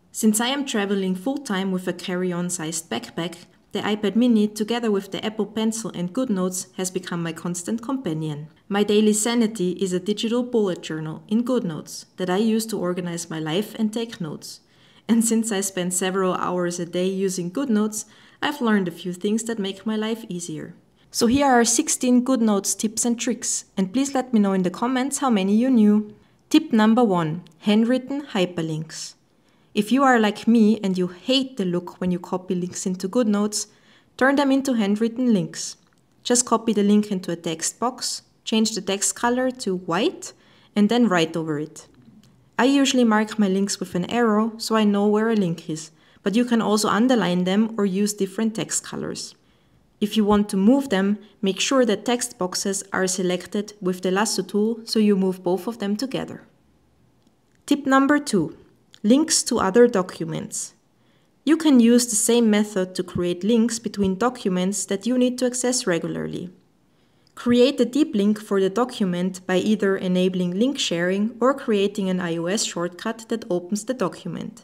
Since I am traveling full-time with a carry-on sized backpack, the iPad mini, together with the Apple Pencil and Goodnotes, has become my constant companion. My daily sanity is a digital bullet journal in Goodnotes that I use to organize my life and take notes. And since I spend several hours a day using Goodnotes, I've learned a few things that make my life easier. So here are 16 Goodnotes tips and tricks, and please let me know in the comments how many you knew. Tip number 1: handwritten hyperlinks. If you are like me and you hate the look when you copy links into Goodnotes, turn them into handwritten links. Just copy the link into a text box, change the text color to white, and then write over it. I usually mark my links with an arrow so I know where a link is, but you can also underline them or use different text colors. If you want to move them, make sure that text boxes are selected with the lasso tool so you move both of them together. Tip number 2: links to other documents. You can use the same method to create links between documents that you need to access regularly. Create a deep link for the document by either enabling link sharing or creating an iOS shortcut that opens the document.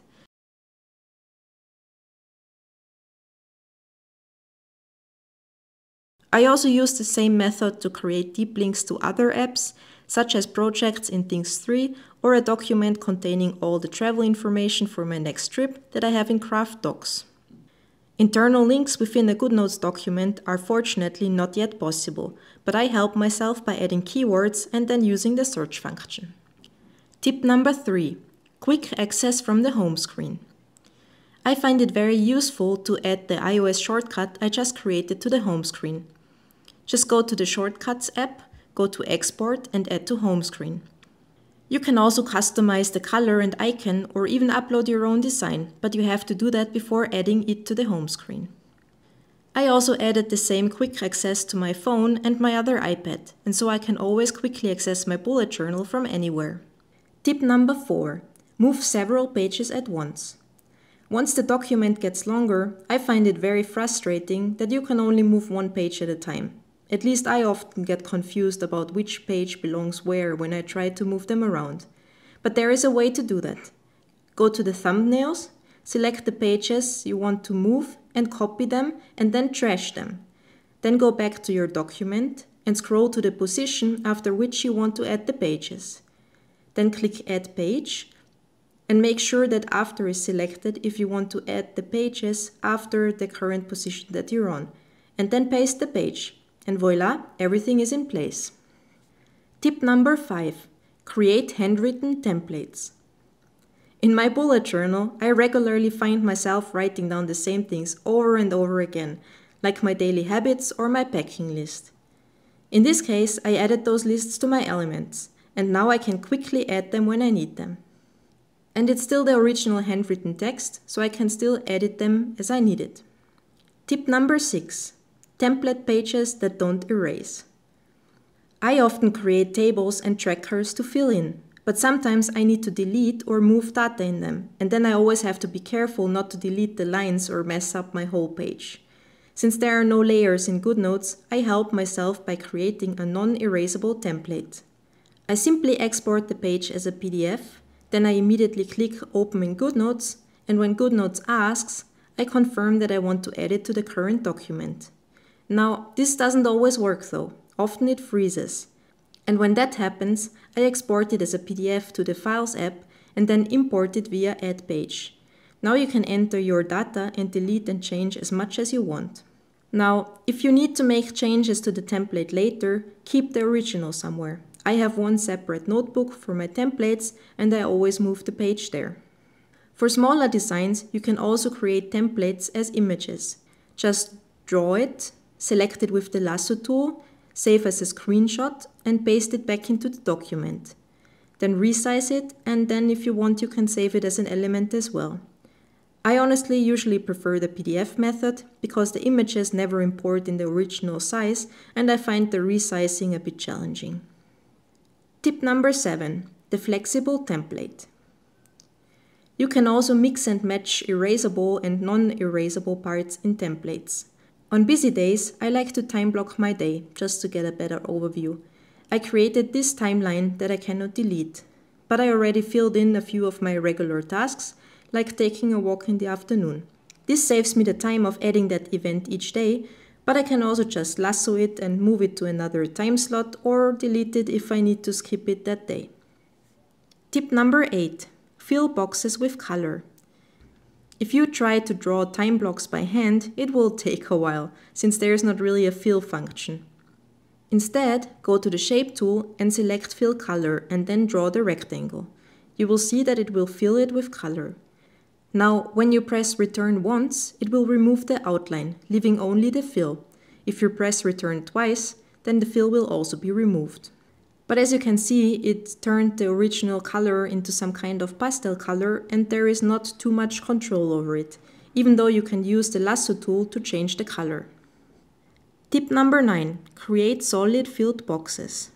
I also use the same method to create deep links to other apps, such as projects in Things 3 or a document containing all the travel information for my next trip that I have in Craft Docs. Internal links within a Goodnotes document are fortunately not yet possible, but I help myself by adding keywords and then using the search function. Tip number 3: quick access from the home screen. I find it very useful to add the iOS shortcut I just created to the home screen. Just go to the Shortcuts app, go to Export and add to home screen. You can also customize the color and icon or even upload your own design, but you have to do that before adding it to the home screen. I also added the same quick access to my phone and my other iPad, and so I can always quickly access my bullet journal from anywhere. Tip number 4: move several pages at once. Once the document gets longer, I find it very frustrating that you can only move one page at a time. At least I often get confused about which page belongs where when I try to move them around. But there is a way to do that. Go to the thumbnails, select the pages you want to move and copy them and then trash them. Then go back to your document and scroll to the position after which you want to add the pages. Then click Add Page and make sure that After is selected if you want to add the pages after the current position that you're on. And then paste the page. And voila, everything is in place. Tip number 5: create handwritten templates. In my bullet journal, I regularly find myself writing down the same things over and over again, like my daily habits or my packing list. In this case, I added those lists to my elements, and now I can quickly add them when I need them. And it's still the original handwritten text, so I can still edit them as I need it. Tip number 6: template pages that don't erase. I often create tables and trackers to fill in, but sometimes I need to delete or move data in them, and then I always have to be careful not to delete the lines or mess up my whole page. Since there are no layers in Goodnotes, I help myself by creating a non-erasable template. I simply export the page as a PDF, then I immediately click Open in Goodnotes, and when Goodnotes asks, I confirm that I want to add it to the current document. Now, this doesn't always work though. Often it freezes. And when that happens, I export it as a PDF to the Files app and then import it via Add Page. Now you can enter your data and delete and change as much as you want. Now, if you need to make changes to the template later, keep the original somewhere. I have one separate notebook for my templates and I always move the page there. For smaller designs, you can also create templates as images. Just draw it, select it with the lasso tool, save as a screenshot and paste it back into the document. Then resize it and then if you want you can save it as an element as well. I honestly usually prefer the PDF method because the images never import in the original size and I find the resizing a bit challenging. Tip number 7: the flexible template. You can also mix and match erasable and non-erasable parts in templates. On busy days, I like to time block my day, just to get a better overview. I created this timeline that I cannot delete, but I already filled in a few of my regular tasks, like taking a walk in the afternoon. This saves me the time of adding that event each day, but I can also just lasso it and move it to another time slot or delete it if I need to skip it that day. Tip number 8. Fill boxes with color. If you try to draw time blocks by hand, it will take a while, since there is not really a fill function. Instead, go to the Shape tool and select Fill Color and then draw the rectangle. You will see that it will fill it with color. Now, when you press Return once, it will remove the outline, leaving only the fill. If you press Return twice, then the fill will also be removed. But as you can see, it turned the original color into some kind of pastel color and there is not too much control over it, even though you can use the lasso tool to change the color. Tip number 9. Create solid filled boxes.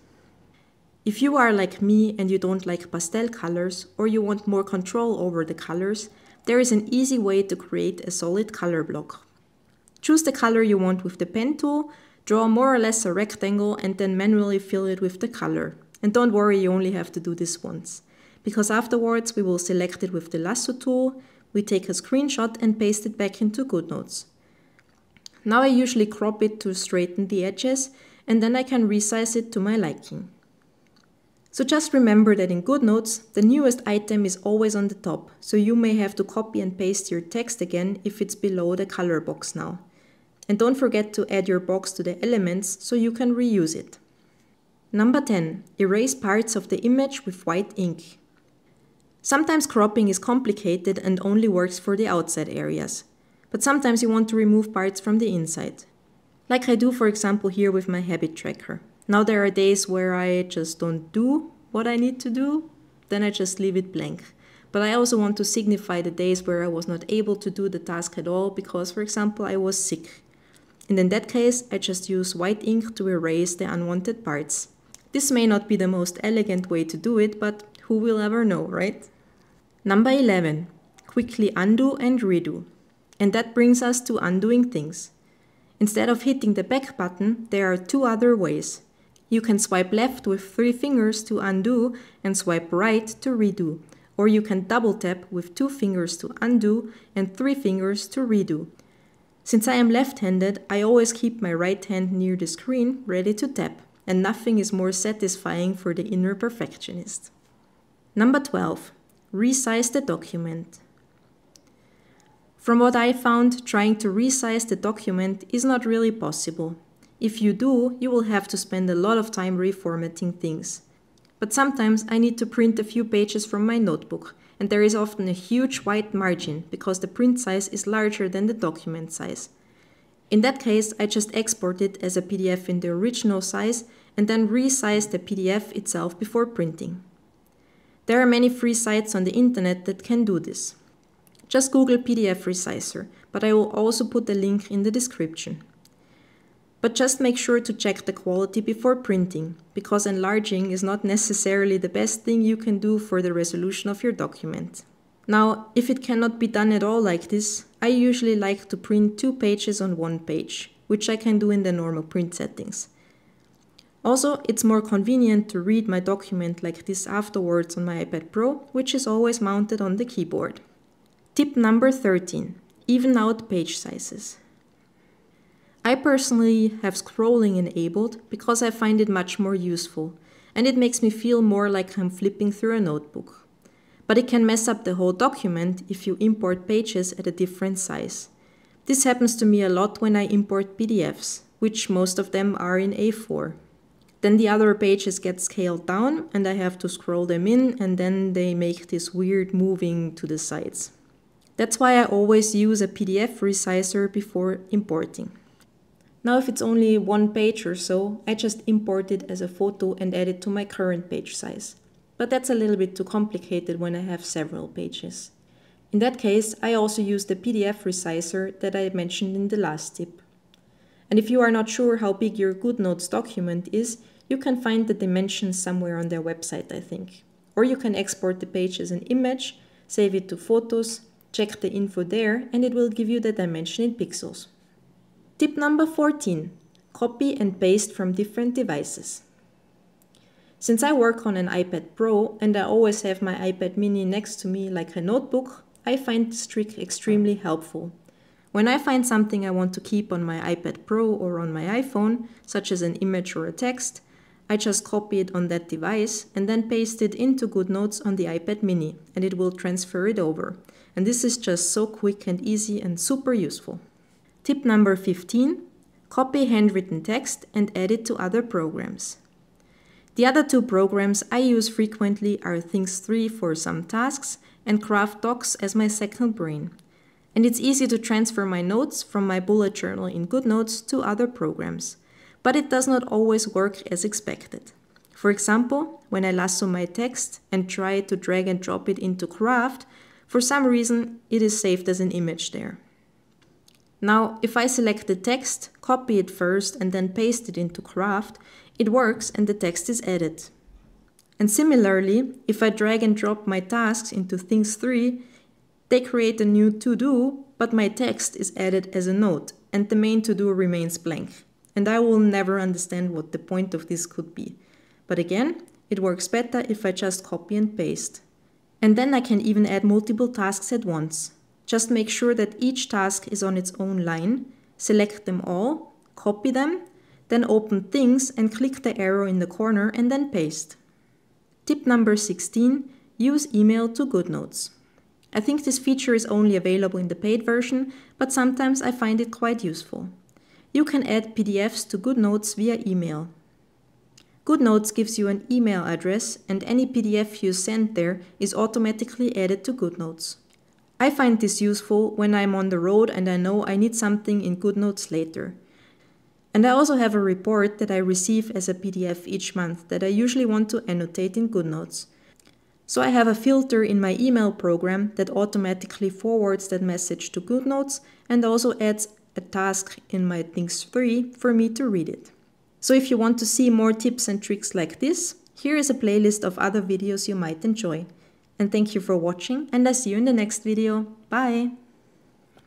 If you are like me and you don't like pastel colors or you want more control over the colors, there is an easy way to create a solid color block. Choose the color you want with the pen tool, draw more or less a rectangle and then manually fill it with the color. And don't worry, you only have to do this once. Because afterwards we will select it with the lasso tool, we take a screenshot and paste it back into Goodnotes. Now I usually crop it to straighten the edges and then I can resize it to my liking. So just remember that in Goodnotes, the newest item is always on the top, so you may have to copy and paste your text again if it's below the color box now. And don't forget to add your box to the elements so you can reuse it. Number 10. Erase parts of the image with white ink. Sometimes cropping is complicated and only works for the outside areas. But sometimes you want to remove parts from the inside. Like I do, for example, here with my habit tracker. Now there are days where I just don't do what I need to do, then I just leave it blank. But I also want to signify the days where I was not able to do the task at all because, for example, I was sick. And in that case, I just use white ink to erase the unwanted parts. This may not be the most elegant way to do it, but who will ever know, right? Number 11. Quickly undo and redo. And that brings us to undoing things. Instead of hitting the back button, there are two other ways. You can swipe left with 3 fingers to undo and swipe right to redo. Or you can double tap with 2 fingers to undo and 3 fingers to redo. Since I am left-handed, I always keep my right hand near the screen ready to tap, and nothing is more satisfying for the inner perfectionist. Number 12. Resize the document. From what I found, trying to resize the document is not really possible. If you do, you will have to spend a lot of time reformatting things. But sometimes I need to print a few pages from my notebook, and there is often a huge white margin because the print size is larger than the document size. In that case, I just export it as a PDF in the original size and then resize the PDF itself before printing. There are many free sites on the internet that can do this. Just Google PDF Resizer, but I will also put a link in the description. But just make sure to check the quality before printing, because enlarging is not necessarily the best thing you can do for the resolution of your document. Now, if it cannot be done at all like this, I usually like to print 2 pages on 1 page, which I can do in the normal print settings. Also, it's more convenient to read my document like this afterwards on my iPad Pro, which is always mounted on the keyboard. Tip number 13. Even out page sizes. I personally have scrolling enabled because I find it much more useful, and it makes me feel more like I'm flipping through a notebook. But it can mess up the whole document if you import pages at a different size. This happens to me a lot when I import PDFs, which most of them are in A4. Then the other pages get scaled down and I have to scroll them in, and then they make this weird moving to the sides. That's why I always use a PDF resizer before importing. Now if it's only 1 page or so, I just import it as a photo and add it to my current page size. But that's a little bit too complicated when I have several pages. In that case, I also use the PDF resizer that I mentioned in the last tip. And if you are not sure how big your Goodnotes document is, you can find the dimensions somewhere on their website, I think. Or you can export the page as an image, save it to photos, check the info there, and it will give you the dimension in pixels. Tip number 14. Copy and paste from different devices. Since I work on an iPad Pro and I always have my iPad mini next to me like a notebook, I find this trick extremely helpful. When I find something I want to keep on my iPad Pro or on my iPhone, such as an image or a text, I just copy it on that device and then paste it into GoodNotes on the iPad mini, and it will transfer it over. And this is just so quick and easy and super useful. Tip number 15, copy handwritten text and add it to other programs. The other two programs I use frequently are Things3 for some tasks and Craft Docs as my second brain. And it's easy to transfer my notes from my bullet journal in GoodNotes to other programs. But it does not always work as expected. For example, when I lasso my text and try to drag and drop it into Craft, for some reason it is saved as an image there. Now, if I select the text, copy it first and then paste it into Craft, it works and the text is added. And similarly, if I drag and drop my tasks into Things3, they create a new to-do, but my text is added as a note and the main to-do remains blank. And I will never understand what the point of this could be. But again, it works better if I just copy and paste. And then I can even add multiple tasks at once. Just make sure that each task is on its own line, select them all, copy them, then open Things and click the arrow in the corner and then paste. Tip number 16, use email to GoodNotes. I think this feature is only available in the paid version, but sometimes I find it quite useful. You can add PDFs to GoodNotes via email. GoodNotes gives you an email address and any PDF you send there is automatically added to GoodNotes. I find this useful when I'm on the road and I know I need something in GoodNotes later. And I also have a report that I receive as a PDF each month that I usually want to annotate in GoodNotes. So I have a filter in my email program that automatically forwards that message to GoodNotes and also adds a task in my Things3 for me to read it. So if you want to see more tips and tricks like this, here is a playlist of other videos you might enjoy. And thank you for watching, and I see you in the next video. Bye!